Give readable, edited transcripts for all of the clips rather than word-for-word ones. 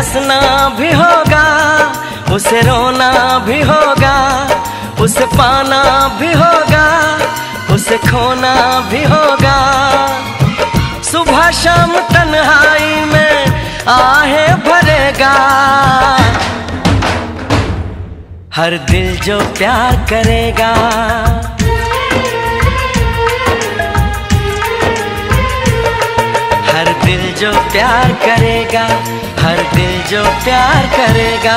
हंसना भी होगा, उसे रोना भी होगा, उसे पाना भी होगा, उसे खोना भी होगा। सुबह शाम तन्हाई में आहें भरेगा, हर दिल जो प्यार करेगा। हर दिल जो प्यार करेगा, हर दिल जो प्यार करेगा।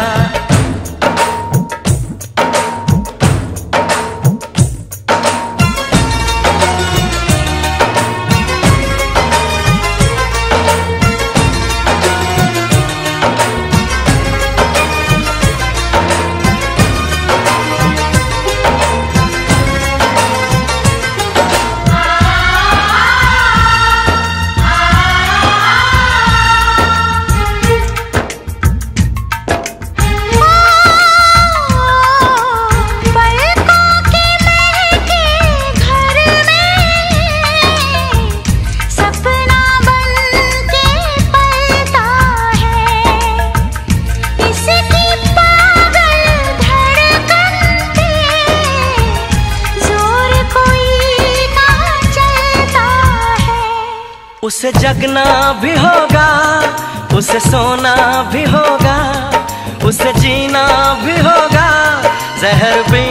उसे जगना भी होगा, उसे सोना भी होगा, उसे जीना भी होगा, जहर भी